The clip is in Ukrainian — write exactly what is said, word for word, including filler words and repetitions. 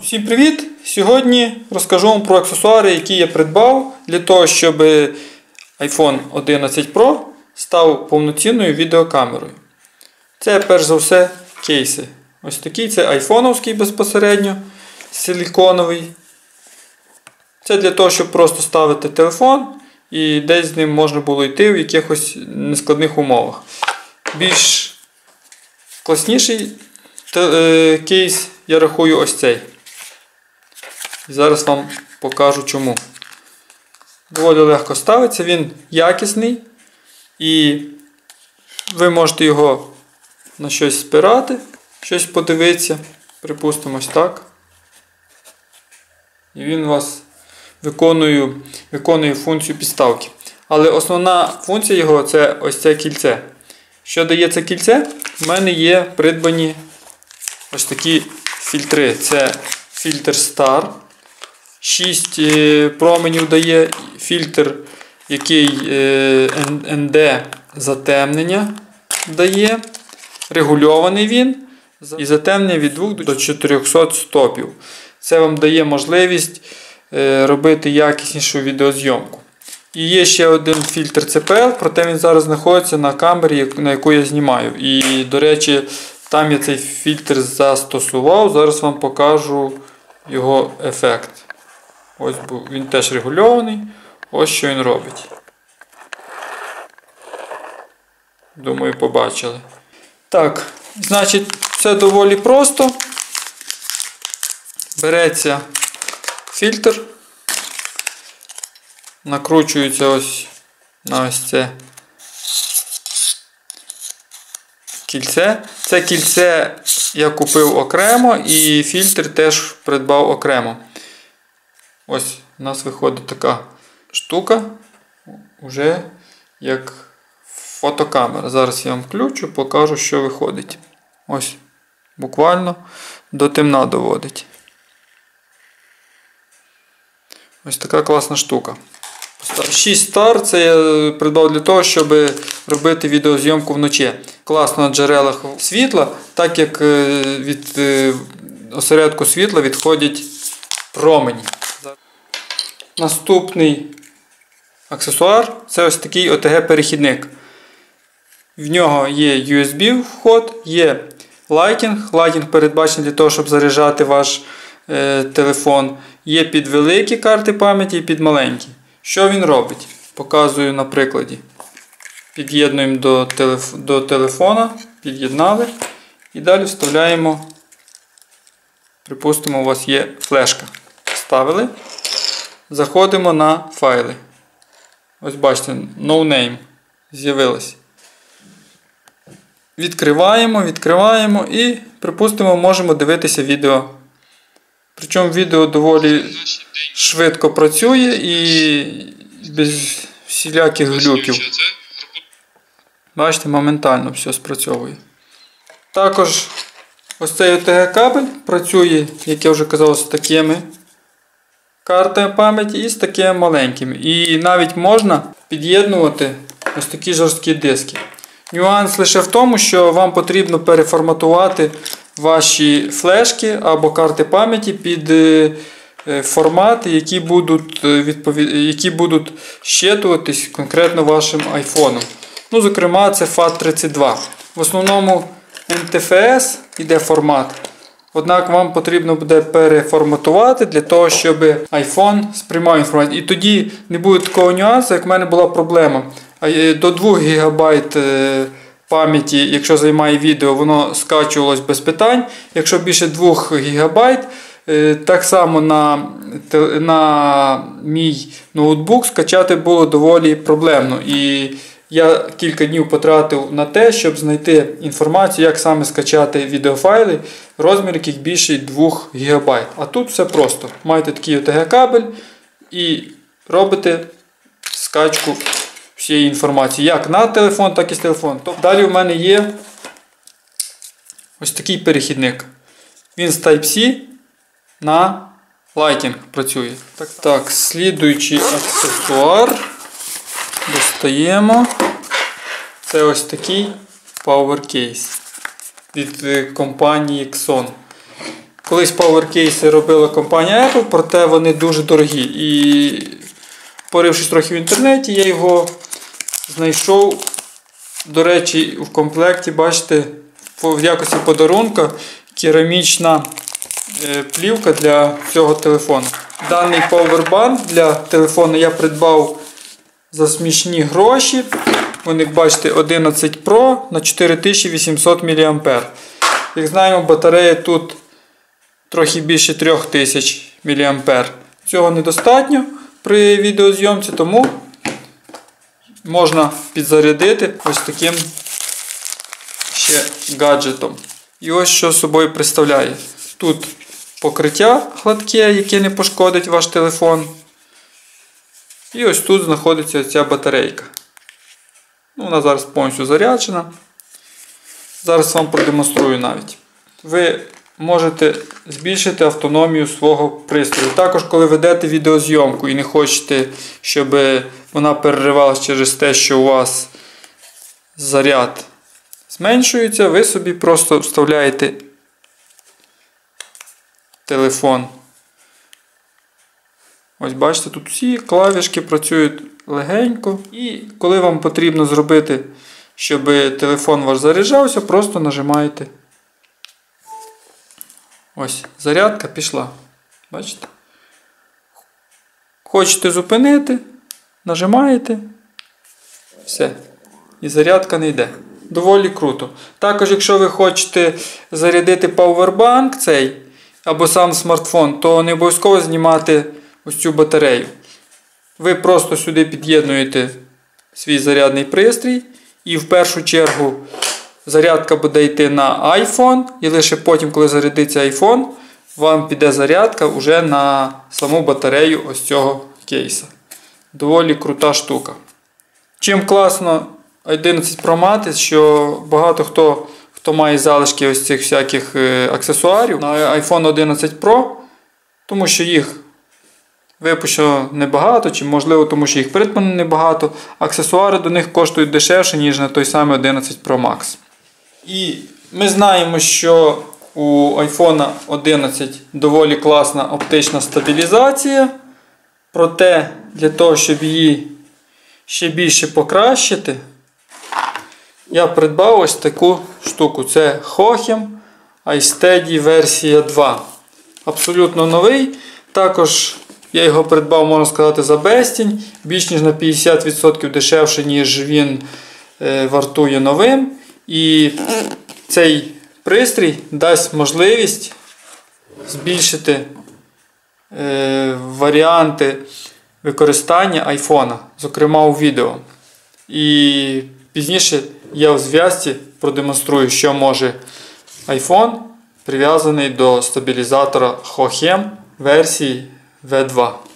Всім привіт! Сьогодні розкажу вам про аксесуари, які я придбав для того, щоб айфон одинадцять про став повноцінною відеокамерою. Це перш за все кейси. Ось такий, це айфоновський безпосередньо, силіконовий. Це для того, щоб просто ставити телефон і десь з ним можна було йти в якихось нескладних умовах. Більш класніший кейс я рахую ось цей. І зараз вам покажу чому. Доволі легко ставиться, він якісний і ви можете його на щось спирати, щось подивитися, припустимо ось так. І він у вас виконує, виконує функцію підставки. Але основна функція його це ось це кільце. Що дає це кільце? У мене є придбані ось такі фільтри. Це фільтр Star. шість променів дає, фільтр, який ен ді затемнення дає. Регульований він. І затемнення від двох до чотирьохсот стопів. Це вам дає можливість робити якіснішу відеозйомку. І є ще один фільтр це пе ел, проте він зараз знаходиться на камері, на яку я знімаю. І, до речі, там я цей фільтр застосував. Зараз вам покажу його ефект. Ось він теж регульований. Ось що він робить. Думаю, побачили. Так, значить, все доволі просто. Береться фільтр. Накручується ось на ось це кільце. Це кільце я купив окремо і фільтр теж придбав окремо. Ось у нас виходить така штука, вже як фотокамера. Зараз я вам включу, покажу, що виходить. Ось, буквально до темна доводить. Ось така класна штука. шість Star це я придбав для того, щоб робити відеозйомку вночі. Класно на джерелах світла, так як від осередку світла відходять промені. Наступний аксесуар це ось такий о те ге-перехідник. В нього є ю ес бі вход, є Lightning. Lightning передбачений для того, щоб заряджати ваш е, телефон. Є під великі карти пам'яті і під маленькі. Що він робить? Показую на прикладі. Під'єднуємо до, телеф... до телефона, під'єднали і далі вставляємо, припустимо, у вас є флешка. Вставили. Заходимо на файли. Ось бачите, no name з'явилось. Відкриваємо, відкриваємо і, припустимо, можемо дивитися відео. Причому відео доволі швидко працює і без всіляких глюків. Бачите, моментально все спрацьовує. Також ось цей о те ге-кабель працює, як я вже казав, з такими картами пам'яті і з такими маленькими. І навіть можна під'єднувати ось такі жорсткі диски. Нюанс лише в тому, що вам потрібно переформатувати ваші флешки або карти пам'яті під формати, які будуть, відповід... які будуть щитуватись конкретно вашим айфоном. Ну, зокрема, це фат тридцять два. В основному ен те еф ес іде формат. Однак вам потрібно буде переформатувати для того, щоб iPhone сприймав інформацію. І тоді не буде такого нюансу, як в мене була проблема. До двох гігабайт пам'яті, якщо займає відео, воно скачувалось без питань. Якщо більше двох гігабайт, так само на, на мій ноутбук скачати було доволі проблемно. І я кілька днів потратив на те, щоб знайти інформацію, як саме скачати відеофайли, розмір яких більший двох гігабайт. А тут все просто. Маєте такий о те ге-кабель і робите скачку всієї інформації, як на телефон, так і з телефону. Далі в мене є ось такий перехідник. Він з Type-C на Lightning працює. Так, так, слідуючий аксесуар. Достаємо. Це ось такий Power Case від компанії Xon. Колись пауеркейси робила компанія Apple, проте вони дуже дорогі. І порившись трохи в інтернеті, я його знайшов. До речі, в комплекті, бачите, в якості подарунка керамічна плівка для цього телефону. Даний пауербанк для телефону я придбав за смішні гроші. Вони, як бачите, одинадцять Pro на чотири тисячі вісімсот міліампер. Як знаємо, батарея тут трохи більше трьох тисяч міліампер. Цього недостатньо при відеозйомці, тому можна підзарядити ось таким ще гаджетом. І ось що собою представляє. Тут покриття гладке, яке не пошкодить ваш телефон. І ось тут знаходиться ця батарейка. Ну, вона зараз повністю заряджена. Зараз вам продемонструю навіть. Ви можете збільшити автономію свого пристрою. Також, коли ведете відеозйомку і не хочете, щоб вона переривалася через те, що у вас заряд зменшується, ви собі просто вставляєте телефон. Ось бачите, тут всі клавішки працюють легенько. І коли вам потрібно зробити, щоб телефон ваш заряджався, просто нажимаєте. Ось, зарядка пішла. Бачите? Хочете зупинити, нажимаєте. Все. І зарядка не йде. Доволі круто. Також, якщо ви хочете зарядити пауербанк цей, або сам смартфон, то не обов'язково знімати ось цю батарею. Ви просто сюди під'єднуєте свій зарядний пристрій. І в першу чергу зарядка буде йти на iPhone. І лише потім, коли зарядиться iPhone, вам піде зарядка вже на саму батарею ось цього кейса. Доволі крута штука. Чим класно одинадцять Pro Max, що багато хто, хто має залишки ось цих всяких аксесуарів на iPhone одинадцять Pro, тому що їх випущено небагато, чи можливо тому що їх придбано небагато, аксесуари до них коштують дешевше, ніж на той самий одинадцять Pro Max. І ми знаємо, що у iPhone одинадцять доволі класна оптична стабілізація, проте для того, щоб її ще більше покращити, я придбав ось таку штуку. Це Hohem iSteady версія два. Абсолютно новий. Також я його придбав, можна сказати, за безцінь. Більш ніж на п'ятдесят відсотків дешевше, ніж він е, вартує новим. І цей пристрій дасть можливість збільшити е, варіанти використання айфона, зокрема у відео. І пізніше я в зв'язці продемонструю, що може iPhone прив'язаний до стабілізатора Hohem версії ві два.